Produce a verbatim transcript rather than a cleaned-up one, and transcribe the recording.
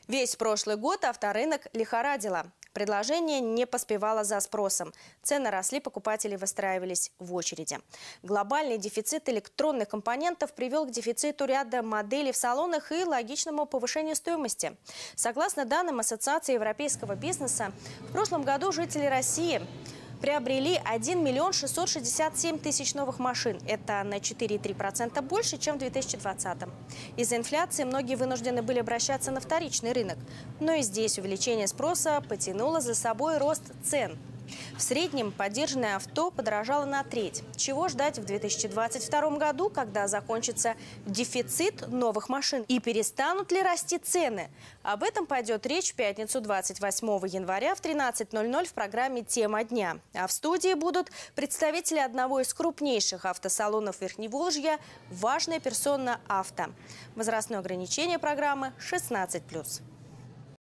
Весь прошлый год авторынок лихорадило. Предложение не поспевало за спросом. Цены росли, покупатели выстраивались в очереди. Глобальный дефицит электронных компонентов привел к дефициту ряда моделей в салонах и логичному повышению стоимости. Согласно данным Ассоциации европейского бизнеса, в прошлом году жители России приобрели один миллион шестьсот шестьдесят семь тысяч новых машин. Это на четыре и три десятых процента больше, чем в две тысячи двадцатом. Из-за инфляции многие вынуждены были обращаться на вторичный рынок. Но и здесь увеличение спроса потянуло за собой рост цен. В среднем подержанное авто подорожало на треть. Чего ждать в две тысячи двадцать втором году, когда закончится дефицит новых машин? И перестанут ли расти цены? Об этом пойдет речь в пятницу двадцать восьмого января в тринадцать ноль ноль в программе «Тема дня». А в студии будут представители одного из крупнейших автосалонов Верхневолжья «Важная персона авто». Возрастное ограничение программы шестнадцать плюс.